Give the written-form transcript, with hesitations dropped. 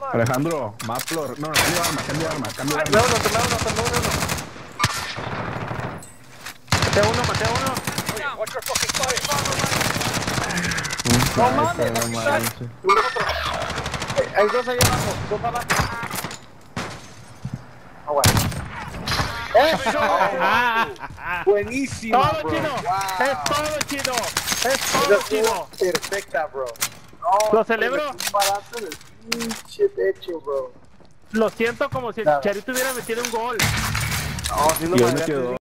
Alejandro, más flor. No, cambio de arma, cambio de arma, cambio de arma. Tomé uno. Maté a uno. No mames, hay dos ahí abajo, dos abajo. Ah, bueno. Buenísimo. Todo bro. chido. Wow. Es todo chido. Es todo chido. Perfecta, bro. Lo celebro. Paraste del pinche techo, bro. Lo siento como si el Chicharito hubiera metido un gol. No, si no Y me él metió dos.